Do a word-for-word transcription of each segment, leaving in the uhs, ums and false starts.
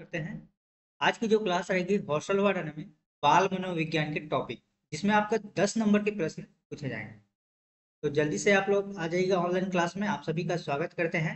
करते हैं। आज की जो क्लास रहेगी हॉस्टल वार्डन में बाल मनोविज्ञान के टॉपिक, जिसमें आपका दस नंबर के प्रश्न पूछे जाएंगे। तो जल्दी से आप लोग आ जाइएगा ऑनलाइन क्लास में। आप सभी का स्वागत करते हैं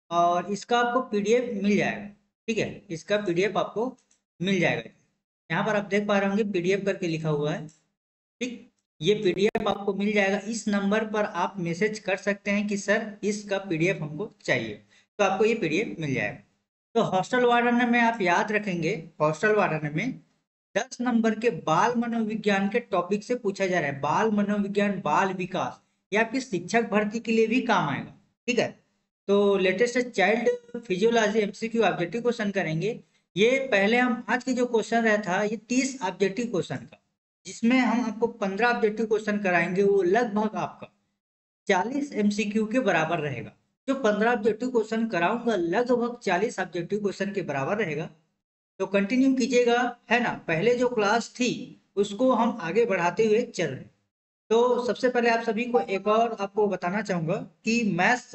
और इसका आपको पीडीएफ मिल जाएगा। ठीक है, इसका पीडीएफ आपको मिल जाएगा। यहाँ पर आप देख पा रहे होंगे पीडीएफ करके लिखा हुआ है। ठीक, ये पीडीएफ आपको मिल जाएगा। इस नंबर पर आप मैसेज कर सकते हैं कि सर इसका पीडीएफ हमको चाहिए, तो आपको ये पीडीएफ मिल जाएगा। तो हॉस्टल वार्डन में आप याद रखेंगे, हॉस्टल वार्डन में दस नंबर के बाल मनोविज्ञान के टॉपिक से पूछा जा रहा है। बाल मनोविज्ञान, बाल विकास, ये आपकी शिक्षक भर्ती के लिए भी काम आएगा। ठीक है, तो latest child physiology MCQ objective question करेंगे। ये पहले हम आज की जो क्वेश्चन रहा था ये तीस ऑब्जेक्टिव क्वेश्चन का, जिसमें हम आपको पंद्रह ऑब्जेक्टिव क्वेश्चन कराएंगे। वो लगभग आपका चालीस एमसीक्यू के बराबर रहेगा। जो पंद्रह ऑब्जेक्टिव क्वेश्चन कराऊंगा लगभग चालीस ऑब्जेक्टिव क्वेश्चन के बराबर रहेगा। तो कंटिन्यू कीजिएगा, है ना। पहले जो क्लास थी उसको हम आगे बढ़ाते हुए चल रहे हैं। तो सबसे पहले आप सभी को एक और आपको बताना चाहूंगा कि मैथ्स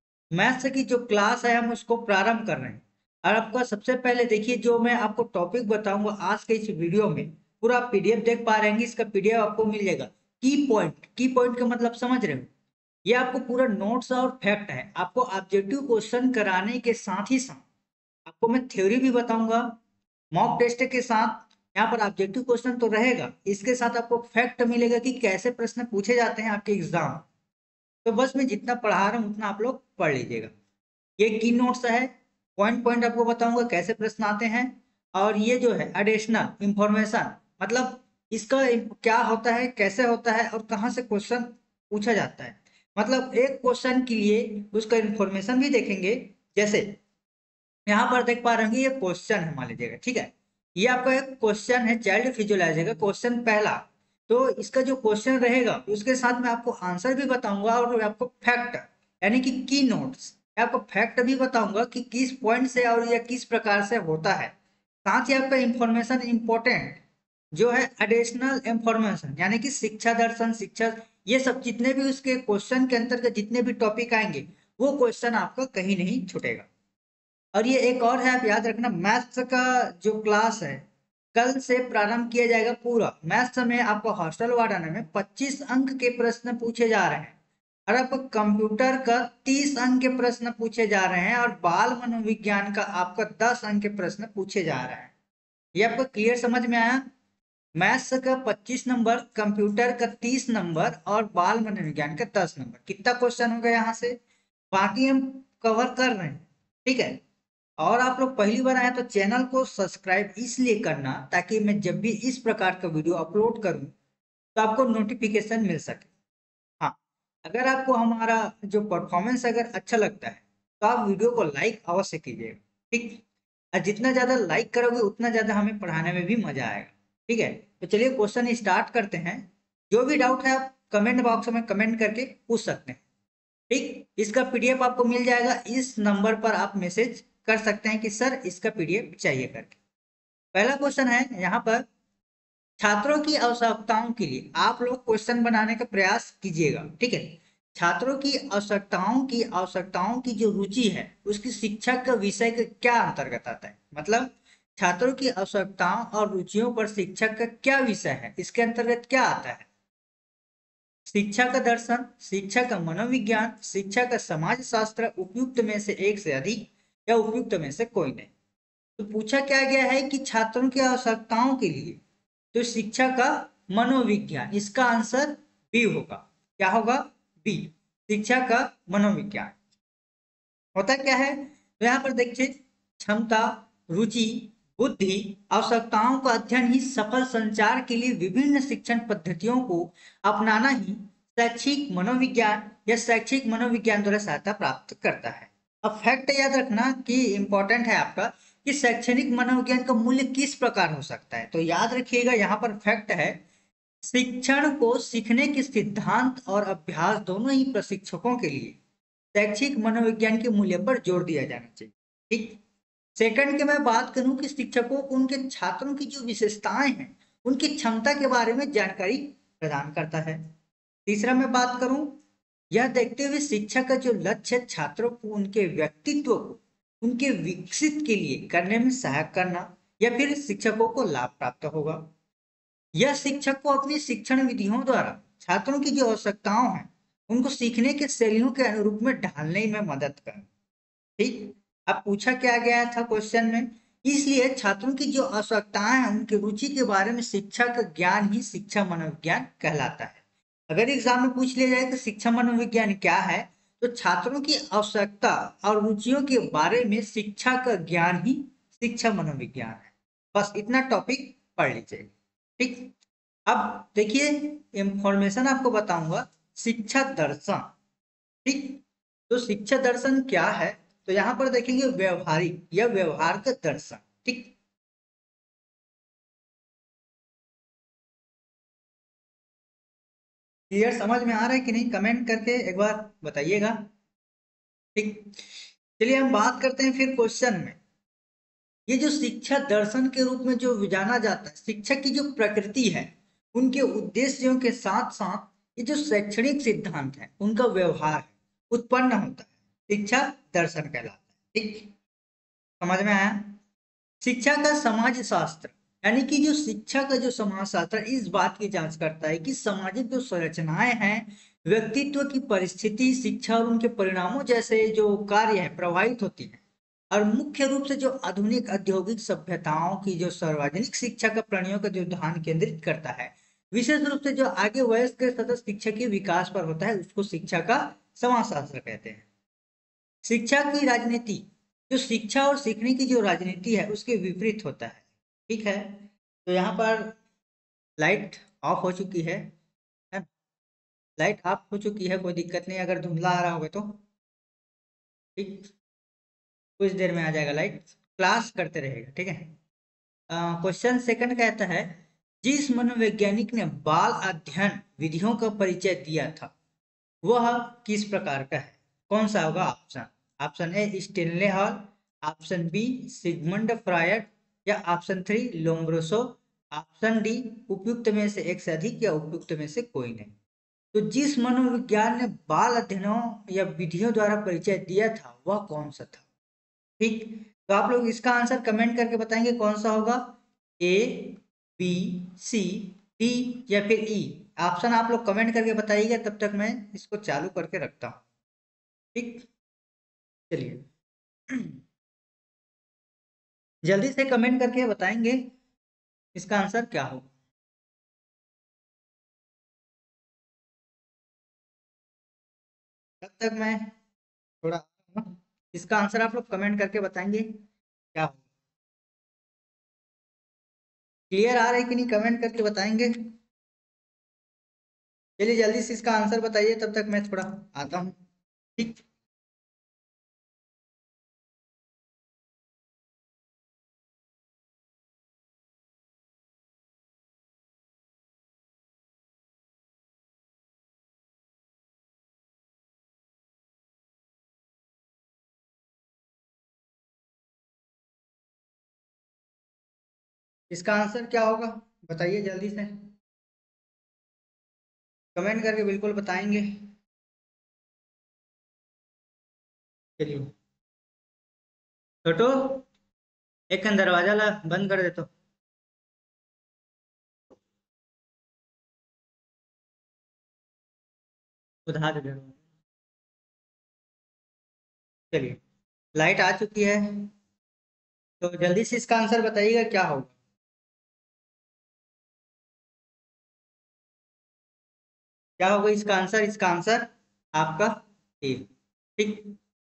मैथ्स की जो क्लास है हम उसको प्रारंभ कर रहे हैं। और आपका सबसे पहले देखिए, जो मैं आपको टॉपिक बताऊंगा आज के इस वीडियो में, पूरा पीडीएफ देख पा रहे हैं। इसका पीडीएफ आपको मिल जाएगा। की पॉइंट, की पॉइंट का मतलब समझ रहे हो। ये आपको पूरा नोट्स और फैक्ट है। आपको ऑब्जेक्टिव क्वेश्चन कराने के साथ ही साथ आपको मैं थ्योरी भी बताऊंगा मॉक टेस्ट के साथ। यहाँ पर ऑब्जेक्टिव क्वेश्चन तो रहेगा, इसके साथ आपको फैक्ट मिलेगा कि कैसे प्रश्न पूछे जाते हैं आपके एग्जाम। तो बस मैं जितना पढ़ा रहा हूँ उतना आप लोग पढ़ लीजिएगा। ये की नोट्स है, पॉइंट पॉइंट आपको बताऊंगा कैसे प्रश्न आते हैं। और ये जो है एडिशनल इंफॉर्मेशन, मतलब इसका क्या होता है, कैसे होता है और कहाँ से क्वेश्चन पूछा जाता है। मतलब एक क्वेश्चन के लिए उसका इंफॉर्मेशन भी देखेंगे। जैसे यहाँ पर देख पा रहे होंगे ये क्वेश्चन है, मान लीजिएगा। ठीक है, ये आपका एक क्वेश्चन है चाइल्ड फिजियोलॉजी का, क्वेश्चन पहला। तो इसका जो क्वेश्चन रहेगा उसके साथ में आपको आंसर भी बताऊंगा और आपको फैक्ट यानी कि की नोट्स, आपको फैक्ट भी बताऊंगा कि किस पॉइंट से और या किस प्रकार से होता है। साथ ही आपका इंफॉर्मेशन इंपॉर्टेंट जो है एडिशनल इंफॉर्मेशन, यानी कि शिक्षा दर्शन, शिक्षा, ये सब जितने भी उसके क्वेश्चन के अंतर्गत जितने भी टॉपिक आएंगे वो क्वेश्चन आपका कहीं नहीं छूटेगा। और ये एक और है, आप याद रखना, मैथ्स का जो क्लास है कल से प्रारंभ किया जाएगा। पूरा मैथ्स में आपको हॉस्टल वार्डन में पच्चीस अंक के प्रश्न पूछे जा रहे हैं और आपको कंप्यूटर का तीस अंक के प्रश्न पूछे जा रहे हैं और बाल मनोविज्ञान का आपका दस अंक के प्रश्न पूछे जा रहे हैं। ये आपको क्लियर समझ में आया। मैथ्स का पच्चीस नंबर, कंप्यूटर का तीस नंबर और बाल मनोविज्ञान का दस नंबर। कितना क्वेश्चन होगा यहाँ से, बाकी हम कवर कर रहे हैं। ठीक है, और आप लोग पहली बार आए तो चैनल को सब्सक्राइब इसलिए करना ताकि मैं जब भी इस प्रकार का वीडियो अपलोड करूं तो आपको नोटिफिकेशन मिल सके। हाँ, अगर आपको हमारा जो परफॉर्मेंस अगर अच्छा लगता है तो आप वीडियो को लाइक अवश्य कीजिएगा। ठीक, और जितना ज्यादा लाइक करोगे उतना ज्यादा हमें पढ़ाने में भी मजा आएगा। ठीक है, तो चलिए क्वेश्चन स्टार्ट करते हैं। जो भी डाउट है आप कमेंट बॉक्स में कमेंट करके पूछ सकते हैं। ठीक, इसका पीडीएफ आपको मिल जाएगा। इस नंबर पर आप मैसेज कर सकते हैं कि सर इसका पीडीएफ चाहिए करके। पहला क्वेश्चन है यहाँ पर, छात्रों की आवश्यकताओं के लिए आप लोग क्वेश्चन बनाने का प्रयास कीजिएगा। ठीक है, छात्रों की आवश्यकताओं की आवश्यकताओं की जो रुचि है उसकी शिक्षक का विषय का क्या अंतर्गत आता है। मतलब छात्रों की आवश्यकताओं और रुचियों पर शिक्षक का क्या विषय है, इसके अंतर्गत क्या आता है। शिक्षा का दर्शन, शिक्षा का मनोविज्ञान, शिक्षा का समाज शास्त्र, उपयुक्त में से एक से अधिक या उपयुक्त में से कोई नहीं। तो पूछा क्या गया है कि छात्रों की आवश्यकताओं के लिए तो शिक्षा का मनोविज्ञान, इसका आंसर बी होगा। क्या होगा, बी, शिक्षा का मनोविज्ञान। होता क्या है, तो यहाँ पर देखिए, क्षमता, रुचि, बुद्धि, आवश्यकताओं का अध्ययन ही सफल संचार के लिए विभिन्न शिक्षण पद्धतियों को अपनाना ही शैक्षिक मनोविज्ञान या शैक्षिक मनोविज्ञान द्वारा सहायता प्राप्त करता है। अब फैक्ट याद रखना कि इंपॉर्टेंट है आपका कि शैक्षणिक मनोविज्ञान का मूल्य किस प्रकार हो सकता है। तो याद रखिएगा, यहाँ पर फैक्ट है, शिक्षण को सीखने के सिद्धांत और अभ्यास दोनों ही प्रशिक्षकों के लिए शैक्षिक मनोविज्ञान के मूल्य पर जोर दिया जाना चाहिए। ठीक, सेकंड की मैं बात करूं कि शिक्षकों को उनके छात्रों की जो विशेषताएं हैं उनकी क्षमता के बारे में जानकारी प्रदान करता है। तीसरा मैं बात करूं, यह देखते हुए शिक्षक का जो लक्ष्य छात्रों को उनके व्यक्तित्व को उनके विकसित के लिए करने में सहायक करना या फिर शिक्षकों को लाभ प्राप्त होगा। यह शिक्षक को अपनी शिक्षण विधियों द्वारा छात्रों की जो आवश्यकताओं हैं उनको सीखने के शैलियों के अनुरूप में ढालने में मदद करना। ठीक, अब पूछा क्या गया था क्वेश्चन में, इसलिए छात्रों की जो आवश्यकताएं हैं उनकी रुचि के बारे में शिक्षा का ज्ञान ही शिक्षा मनोविज्ञान कहलाता है। अगर एग्जाम में पूछ लिया जाए कि शिक्षा मनोविज्ञान क्या है, तो छात्रों की आवश्यकता और रुचियों के बारे में शिक्षा का ज्ञान ही शिक्षा मनोविज्ञान है। बस इतना टॉपिक पढ़ लीजिए। ठीक, अब देखिए इंफॉर्मेशन आपको बताऊंगा शिक्षा दर्शन। ठीक, तो शिक्षा दर्शन क्या है, तो यहाँ पर देखेंगे व्यवहारिक या व्यवहार का दर्शन। ठीक, क्लियर समझ में आ रहा है कि नहीं, कमेंट करके एक बार बताइएगा। ठीक, चलिए हम बात करते हैं फिर क्वेश्चन में। ये जो शिक्षा दर्शन के रूप में जो जाना जाता है, शिक्षक की जो प्रकृति है, उनके उद्देश्यों के साथ साथ ये जो शैक्षणिक सिद्धांत है उनका व्यवहार है उत्पन्न होता है, शिक्षा दर्शन कहलाता है। ठीक, समझ में आया। शिक्षा का समाज शास्त्र यानी कि जो शिक्षा का जो समाज शास्त्र इस बात की जांच करता है कि सामाजिक जो संरचनाएं हैं, व्यक्तित्व की परिस्थिति, शिक्षा और उनके परिणामों जैसे जो कार्य है प्रभावित होती है, और मुख्य रूप से जो आधुनिक औद्योगिक सभ्यताओं की जो सार्वजनिक शिक्षा का प्रणयों का जो ध्यान केंद्रित करता है, विशेष रूप से जो आगे वयस्क के सतत शिक्षा के विकास पर होता है, उसको शिक्षा का समाज शास्त्र कहते हैं। शिक्षा की राजनीति, जो शिक्षा और सीखने की जो राजनीति है उसके विपरीत होता है। ठीक है, तो यहाँ पर लाइट ऑफ हो चुकी है, है? लाइट ऑफ हो चुकी है, कोई दिक्कत नहीं अगर धुंधला आ रहा होगा तो। ठीक, कुछ देर में आ जाएगा लाइट, क्लास करते रहेगा। ठीक है, क्वेश्चन सेकंड कहता है जिस मनोवैज्ञानिक ने बाल अध्ययन विधियों का परिचय दिया था वह किस प्रकार का है, कौन सा होगा option. Option A Stanley Hall, option B Sigmund Freud, या option three Lombroso, option D उपयुक्त में से एक से अधिक या उपयुक्त में से कोई नहीं। तो जिस मनोविज्ञान ने बाल अध्ययनों या विधियों द्वारा परिचय दिया था वह कौन सा था। ठीक, तो आप लोग इसका आंसर कमेंट करके बताएंगे कौन सा होगा, ए, बी, सी, डी या फिर ई। ऑप्शन आप लोग कमेंट करके बताइएगा, तब तक मैं इसको चालू करके रखता हूँ। ठीक, चलिए जल्दी से कमेंट करके बताएंगे इसका आंसर क्या होगा। तब तक मैं थोड़ा इसका आंसर आप लोग कमेंट करके बताएंगे क्या होगा। क्लियर आ रहा है कि नहीं, कमेंट करके बताएंगे। चलिए जल्दी से इसका आंसर बताइए, तब तक मैं थोड़ा आता हूँ। ठीक, इसका आंसर क्या होगा बताइए जल्दी से, कमेंट करके बिल्कुल बताएंगे। चलिए छोटो, एक खन दरवाजा ला बंद कर दे तो। उधार दे। चलिए लाइट आ चुकी है, तो जल्दी से इसका आंसर बताइएगा क्या होगा। क्या होगा इसका आंसर, इसका आंसर आपका ए। ठीक,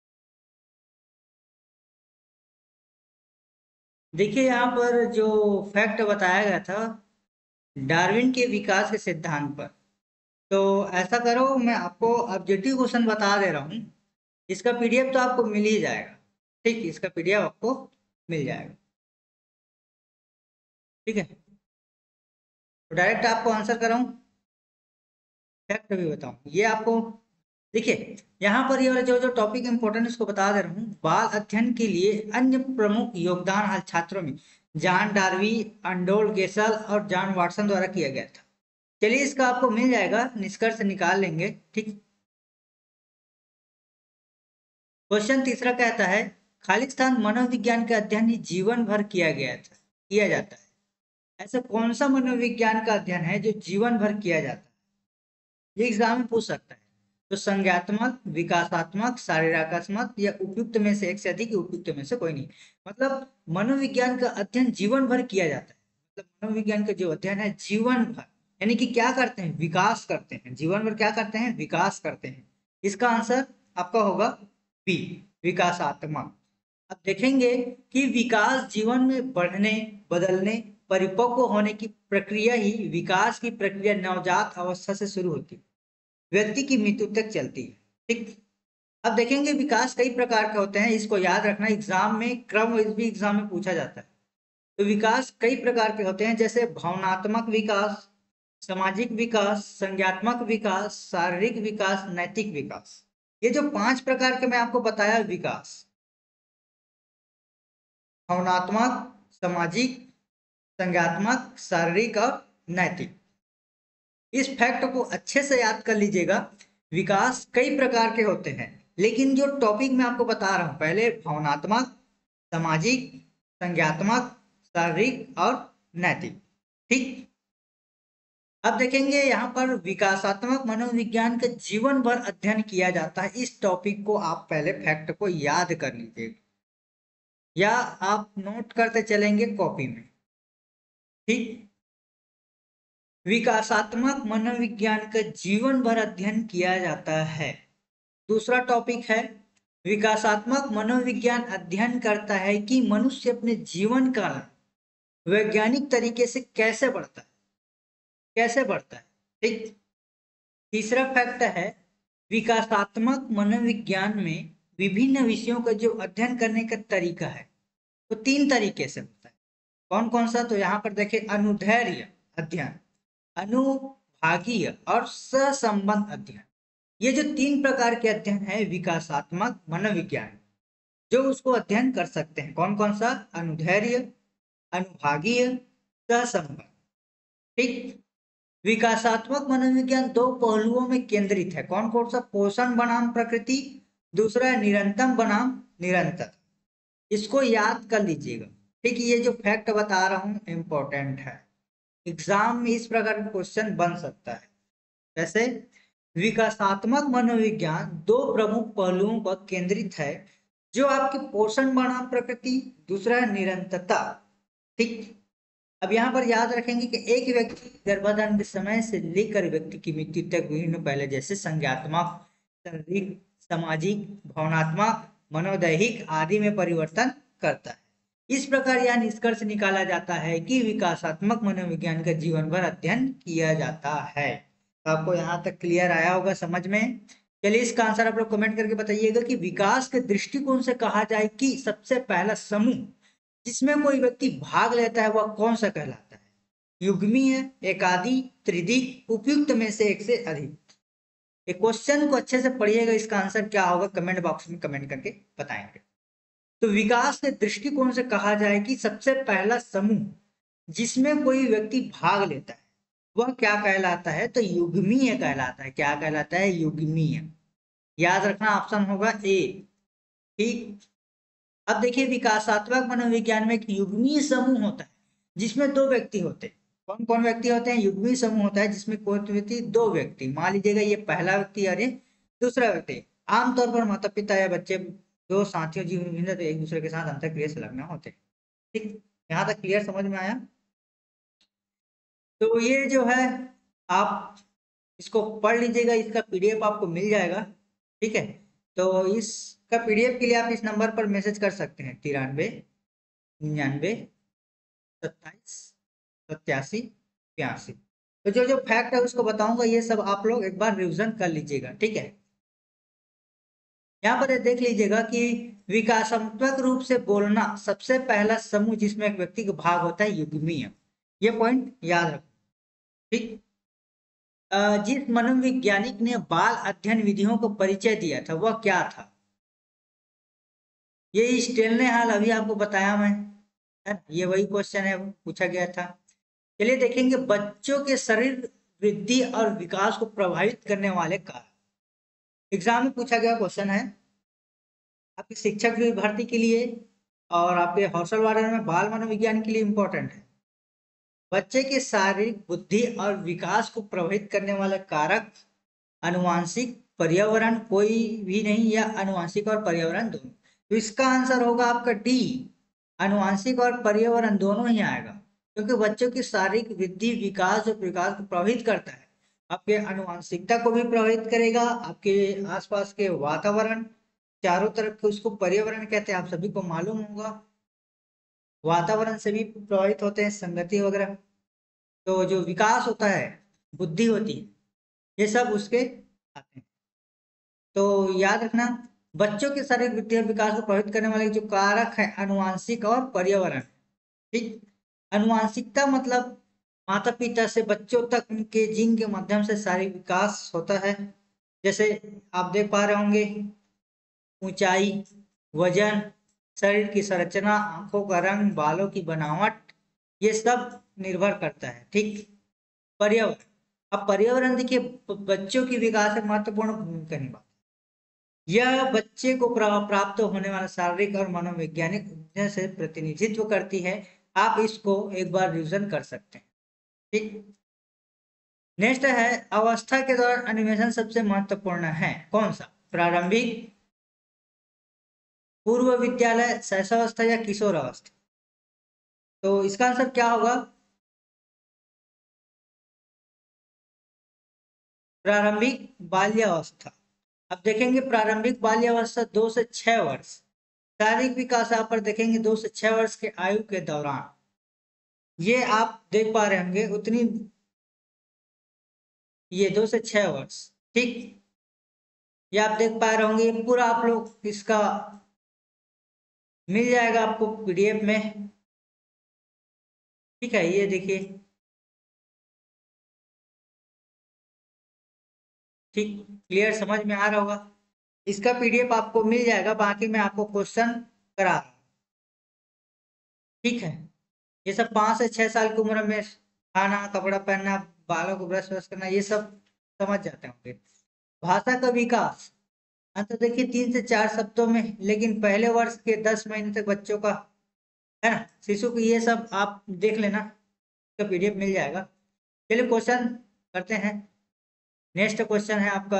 देखिए यहाँ पर जो फैक्ट बताया गया था डार्विन के विकास के सिद्धांत पर, तो ऐसा करो मैं आपको ऑब्जेक्टिव क्वेश्चन बता दे रहा हूँ, इसका पीडीएफ तो आपको मिल ही जाएगा। ठीक, इसका पीडीएफ आपको मिल जाएगा। ठीक है, तो डायरेक्ट आपको आंसर कराऊं, फैक्ट भी बताऊं ये आपको। देखिए यहाँ पर ये वाला जो जो टॉपिक इंपॉर्टेंट इसको बता दे रहा हूँ, बाल अध्ययन के लिए अन्य प्रमुख योगदान आज छात्रों में जॉन डार्वी, अंडोल गेसल और जॉन वाटसन द्वारा किया गया था। चलिए इसका आपको मिल जाएगा, निष्कर्ष निकाल लेंगे। ठीक, क्वेश्चन तीसरा कहता है खालिस्तान मनोविज्ञान का अध्ययन ही जीवन भर किया गया था किया जाता है। ऐसा कौन सा मनोविज्ञान का अध्ययन है जो जीवन भर किया जाता है? ये एग्जाम में पूछ सकता है। तो संज्ञात्मक, विकासात्मक, शारीरिकात्मक या उपयुक्त में से एक से अधिक, उपयुक्त में से कोई नहीं। मतलब मनोविज्ञान का अध्ययन जीवन भर किया जाता है। मतलब मनोविज्ञान का जो अध्ययन है जीवन भर, यानी कि क्या करते हैं, विकास करते हैं। जीवन भर क्या करते हैं, विकास करते हैं। इसका आंसर आपका होगा बी, विकासात्मक। अब देखेंगे कि विकास जीवन में बढ़ने, बदलने, परिपक्व होने की प्रक्रिया ही विकास की प्रक्रिया नवजात अवस्था से शुरू होती है, व्यक्ति की मृत्यु तक चलती है। ठीक। अब देखेंगे विकास कई प्रकार के होते हैं, इसको याद रखना। एग्जाम में क्रम भी एग्जाम में पूछा जाता है। तो विकास कई प्रकार के होते हैं, जैसे भावनात्मक विकास, सामाजिक विकास, संज्ञात्मक विकास, शारीरिक विकास, नैतिक विकास। ये जो पांच प्रकार के मैं आपको बताया विकास, भावनात्मक, सामाजिक, संज्ञात्मक, शारीरिक और नैतिक, इस फैक्ट को अच्छे से याद कर लीजिएगा। विकास कई प्रकार के होते हैं, लेकिन जो टॉपिक मैं आपको बता रहा हूं, पहले भावनात्मक, सामाजिक, संज्ञात्मक, शारीरिक और नैतिक। ठीक। अब देखेंगे यहाँ पर विकासात्मक मनोविज्ञान का जीवन भर अध्ययन किया जाता है। इस टॉपिक को आप पहले फैक्ट को याद कर लीजिएगा, या आप नोट करते चलेंगे कॉपी में। ठीक। विकासात्मक मनोविज्ञान का जीवन भर अध्ययन किया जाता है। दूसरा टॉपिक है विकासात्मक मनोविज्ञान अध्ययन करता है कि मनुष्य अपने जीवन काल वैज्ञानिक तरीके से कैसे बढ़ता है, कैसे बढ़ता है। ठीक। तीसरा फैक्ट है विकासात्मक मनोविज्ञान में विभिन्न विषयों का जो अध्ययन करने का तरीका है वो तो तीन तरीके से होता है। कौन कौन सा? तो यहाँ पर देखें, अनुदैर्ध्य अध्ययन, अनुभागीय और सहसंबंध अध्ययन। ये जो तीन प्रकार के अध्ययन है विकासात्मक मनोविज्ञान, जो उसको अध्ययन कर सकते हैं। कौन कौन सा? अनुदैर्ध्य, अनुभागीय, सहसंबंध। ठीक। विकासात्मक मनोविज्ञान दो पहलुओं में केंद्रित है। कौन कौन सा? पोषण बनाम प्रकृति, दूसरा है निरंतर बनाम निरंतर। इसको याद कर लीजिएगा। ठीक। ये जो फैक्ट बता रहा हूं इंपॉर्टेंट है, एग्जाम में इस प्रकार का क्वेश्चन बन सकता है। जैसे विकासात्मक मनोविज्ञान दो प्रमुख पहलुओं पर केंद्रित है, जो आपके पोषण बनाम प्रकृति, दूसरा है निरंतरता। ठीक। अब यहाँ पर याद रखेंगे कि एक व्यक्ति गर्भाधान के समय से लेकर व्यक्ति की मृत्यु तक विभिन्न पहले जैसे संज्ञात्मक, शारीरिक, सामाजिक, भावनात्मक, मनोदैहिक आदि में परिवर्तन करता है। इस प्रकार यह निष्कर्ष निकाला जाता है कि विकासात्मक मनोविज्ञान का जीवन भर अध्ययन किया जाता है। तो आपको यहाँ तक क्लियर आया होगा समझ में। चलिए इसका आंसर आप लोग कमेंट करके बताइएगा कि विकास के दृष्टिकोण से कहा जाए कि सबसे पहला समूह जिसमें कोई व्यक्ति भाग लेता है वह कौन सा कहलाता है? युग्मीय, एकादी, त्रिदिक, उपयुक्त में से एक से अधिक। एक क्वेश्चन को अच्छे से पढ़िएगा, इसका आंसर क्या होगा कमेंट बॉक्स में कमेंट करके बताएंगे। तो विकास के दृष्टिकोण से कहा जाए कि सबसे पहला समूह जिसमें कोई व्यक्ति भाग लेता है वह क्या कहलाता है? तो युग्मीय कहलाता है। क्या कहलाता है? युग्मीय। याद रखना ऑप्शन होगा ए। ठीक। अब देखिए विकासात्मक मनोविज्ञान में एक युग्मीय समूह होता है जिसमें दो व्यक्ति होते हैं। कौन कौन व्यक्ति होते हैं? युग्मीय समूह होता है जिसमें कोई व्यक्ति, दो व्यक्ति। मान लीजिएगा ये पहला व्यक्ति और ये दूसरा व्यक्ति। आमतौर पर माता पिता या बच्चे, दो साथियों जीवन में तो एक दूसरे के साथ अंतःक्रिया संलग्न होते हैं। ठीक। यहाँ तक क्लियर समझ में आया? तो ये जो है आप इसको पढ़ लीजिएगा, इसका पीडीएफ आपको मिल जाएगा। ठीक है। तो इसका पीडीएफ के लिए आप इस नंबर पर मैसेज कर सकते हैं, तिरानवे निन्यानवे सत्ताईस सत्यासी बयासी। तो जो जो फैक्ट है उसको बताऊंगा, ये सब आप लोग एक बार रिविजन कर लीजिएगा। ठीक है। यहाँ पर देख लीजिएगा कि विकासात्मक रूप से बोलना सबसे पहला समूह जिसमें एक व्यक्ति का भाग होता है युग्मीय। ये पॉइंट याद रखो। ठीक। जिस मनोवैज्ञानिक ने बाल अध्ययन विधियों को परिचय दिया था वह क्या था? ये स्टेलनेहाल अभी आपको बताया मैं, ये वही क्वेश्चन है, पूछा गया था। चलिए देखेंगे बच्चों के शरीर वृद्धि और विकास को प्रभावित करने वाले कारक। एग्जाम में पूछा गया क्वेश्चन है आपके शिक्षक की भर्ती के लिए और आपके हॉस्टल वार्डन में बाल मनोविज्ञान के लिए इम्पोर्टेंट है। बच्चे के शारीरिक बुद्धि और विकास को प्रभावित करने वाले कारक आनुवांशिक, पर्यावरण कोई भी नहीं, या आनुवांशिक और पर्यावरण दोनों। तो इसका आंसर होगा आपका डी, आनुवांशिक और पर्यावरण दोनों ही आएगा, क्योंकि बच्चों की शारीरिक वृद्धि, विकास और विकास को प्रभावित करता है। आपके आनुवांशिकता को भी प्रभावित करेगा, आपके आसपास के वातावरण, चारों तरफ के, उसको पर्यावरण कहते हैं, आप सभी को मालूम होगा। वातावरण से भी प्रभावित होते हैं, संगति वगैरह। तो जो विकास होता है, बुद्धि होती है, ये सब उसके आते हैं। तो याद रखना, बच्चों के शारीरिक वृद्धि और विकास को प्रभावित करने वाले जो कारक है आनुवांशिक और पर्यावरण। ठीक, आनुवांशिकता मतलब माता पिता से बच्चों तक उनके जीन के माध्यम से शारीरिक विकास होता है। जैसे आप देख पा रहे होंगे, ऊंचाई, वजन, शरीर की संरचना, आंखों का रंग, बालों की बनावट, ये सब निर्भर करता है। ठीक, पर्यावरण। अब पर्यावरण देखिए, बच्चों की विकास में महत्वपूर्ण भूमिका निभाता है। यह बच्चे को प्राप्त होने वाला शारीरिक और मनोवैज्ञानिक उपलब्धियों से प्रतिनिधित्व करती है। आप इसको एक बार रिविजन कर सकते हैं। ठीक, नेक्स्ट है, अवस्था के दौरान एनिमेशन सबसे महत्वपूर्ण है, कौन सा? प्रारंभिक, पूर्व विद्यालय, शैशवावस्था या किशोर अवस्था? तो इसका आंसर क्या होगा? प्रारंभिक बाल्यावस्था। अब देखेंगे प्रारंभिक बाल्यावस्था दो से छह वर्ष। शारीरिक विकास आप पर देखेंगे दो से छह वर्ष के आयु के दौरान। ये आप देख पा रहे होंगे उतनी, ये दो से छह वर्ष। ठीक, ये आप देख पा रहे होंगे, ये पूरा आप लोग इसका मिल जाएगा आपको पीडीएफ में। ठीक है, ये देखिए। ठीक, क्लियर समझ में आ रहा होगा। इसका पीडीएफ आपको मिल जाएगा, बाकी मैं आपको क्वेश्चन करा रहा हूं। ठीक है, ये सब पाँच से छह साल की उम्र में खाना, कपड़ा पहनना, बालों को ब्रश ब्रश करना, ये सब समझ जाते होंगे। भाषा का विकास अंत देखिए तीन से चार शब्दों में, लेकिन पहले वर्ष के दस महीने तक बच्चों का, है ना, शिशु को, ये सब आप देख लेना, इसका पीडीएफ मिल जाएगा। चलिए क्वेश्चन करते हैं। नेक्स्ट क्वेश्चन है आपका,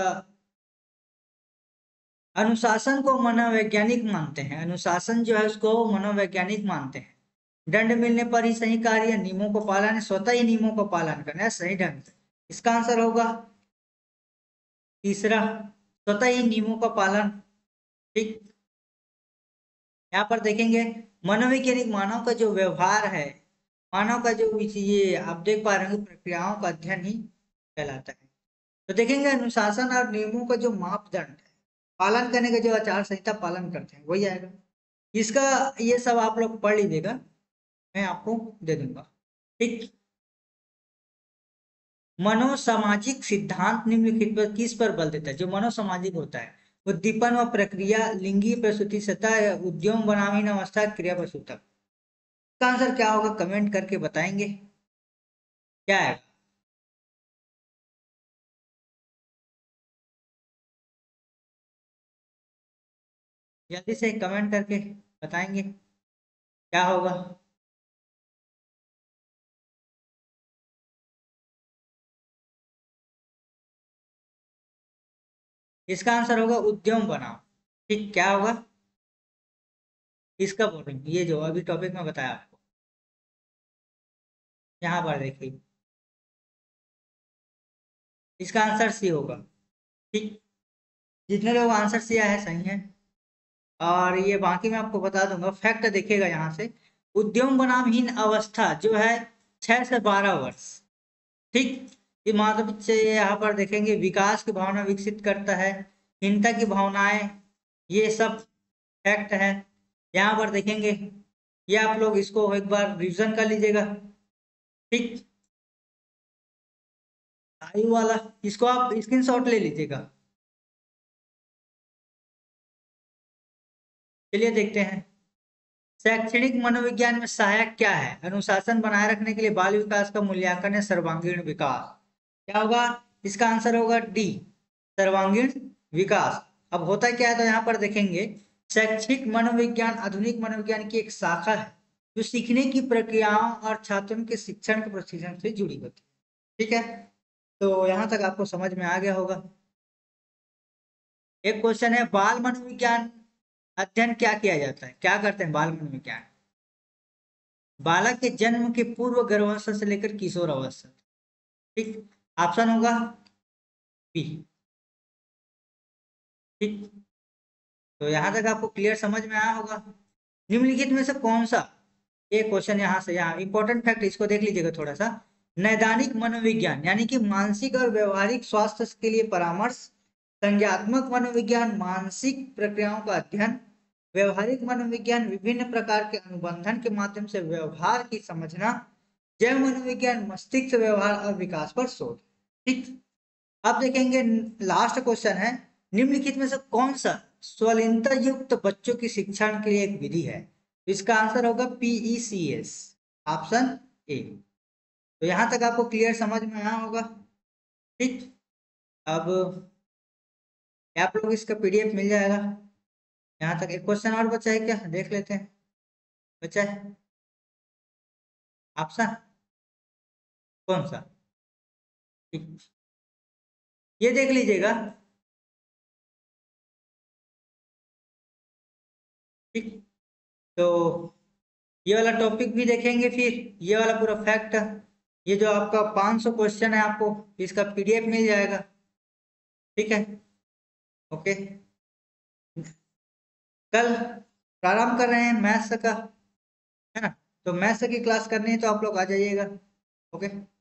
अनुशासन को मनोवैज्ञानिक मानते हैं, अनुशासन जो है उसको मनोवैज्ञानिक मानते हैं। दंड मिलने पर ही सही कार्य, नियमों को पालन, स्वतः ही नियमों को पालन करना है सही ढंग से। इसका आंसर होगा तीसरा, स्वतः ही नियमों का पालन। ठीक, यहाँ पर देखेंगे मनोवैज्ञानिक मानव का जो व्यवहार है, मानव का जो ये आप देख पा रहे हैं, प्रक्रियाओं का अध्ययन ही कहलाता है। तो देखेंगे अनुशासन और नियमों का जो मापदंड है, पालन करने का जो आचार संहिता पालन करते हैं, वही आएगा। इसका ये सब आप लोग पढ़ लीजिएगा, मैं आपको दे दूंगा। ठीक, मनोसामाजिक सिद्धांत निम्नलिखित पर किस पर बल देता है? जो मनोसामाजिक होता है, उद्दीपन व प्रक्रिया, लिंगी प्रसूति सतह, उद्यम बनामीन अवस्था, क्रिया प्रसूतक। इसका आंसर क्या होगा कमेंट करके बताएंगे, क्या है? जल्दी से कमेंट करके बताएंगे क्या होगा। इसका आंसर होगा उद्यम बनाओ। ठीक, क्या होगा इसका बोलेंगे, ये जो अभी टॉपिक में बताया आपको, यहाँ पर देखिए, इसका आंसर सी होगा। ठीक, जितने लोग आंसर सी आया है सही है, और ये बाकी मैं आपको बता दूंगा। फैक्ट देखिएगा यहाँ से, उद्यम बनामहीन अवस्था जो है छह से बारह वर्ष। ठीक, ये माधव से यहाँ पर देखेंगे विकास की भावना विकसित करता है, हीनता की भावनाएं, ये सब फैक्ट है। यहाँ पर देखेंगे, ये आप लोग इसको एक बार रिविजन कर लीजिएगा। ठीक, आयु वाला, इसको आप स्क्रीनशॉट ले लीजिएगा। चलिए देखते हैं, शैक्षणिक मनोविज्ञान में सहायक क्या है? अनुशासन बनाए रखने के लिए बाल विकास का मूल्यांकन है सर्वांगीण विकास। क्या होगा इसका आंसर? होगा डी, सर्वांगीण विकास। अब होता क्या है, तो यहाँ पर देखेंगे शैक्षिक मनोविज्ञान आधुनिक मनोविज्ञान की एक शाखा है जो सीखने की प्रक्रियाओं और छात्रों के शिक्षण के प्रशिक्षण से जुड़ी होती है। ठीक है, तो यहाँ तक आपको समझ में आ गया होगा। एक क्वेश्चन है, बाल मनोविज्ञान अध्ययन क्या किया जाता है, क्या करते हैं बाल मनोविज्ञान? बालक के जन्म के पूर्व गर्भावस्था से लेकर किशोर अवस्था। ठीक, ऑप्शन होगा बी। ठीक, तो यहाँ तक आपको क्लियर समझ में आया होगा। निम्नलिखित में से कौन सा, ये क्वेश्चन यहाँ से, यहाँ इंपॉर्टेंट फैक्ट इसको देख लीजिएगा थोड़ा सा। नैदानिक मनोविज्ञान यानी कि मानसिक और व्यवहारिक स्वास्थ्य के लिए परामर्श, संज्ञात्मक मनोविज्ञान मानसिक प्रक्रियाओं का अध्ययन, व्यवहारिक मनोविज्ञान विभिन्न प्रकार के अनुबंधन के माध्यम से व्यवहार की समझना, जैव मनोविज्ञान मस्तिष्क व्यवहार और विकास पर शोध। ठीक, अब देखेंगे लास्ट क्वेश्चन है, निम्नलिखित में से कौन सा स्वलिनता युक्त बच्चों की शिक्षण के लिए एक विधि है? इसका आंसर होगा पीईसीएस, ऑप्शन ए। तो यहां तक आपको क्लियर समझ में आया होगा। ठीक, अब आप लोग इसका पीडीएफ मिल जाएगा। यहाँ तक एक क्वेश्चन और बचा है क्या, देख लेते हैं। बचा है ऑप्शन कौन सा? ठीक, ये देख लीजिएगा। ठीक, तो ये वाला टॉपिक भी देखेंगे, फिर ये वाला पूरा फैक्ट, ये जो आपका पाँच सौ क्वेश्चन है आपको इसका पीडीएफ मिल जाएगा। ठीक है, ओके। कल प्रारंभ कर रहे हैं मैथ्स का, है ना? तो मैथ्स की क्लास करनी है तो आप लोग आ जाइएगा। ओके।